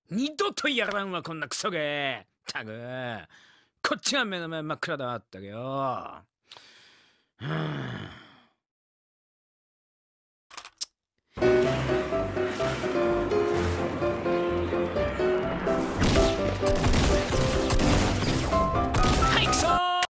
二度とやらんわ、こんなクソゲー。たく、こっちが目の前真っ暗だったけよ。はあ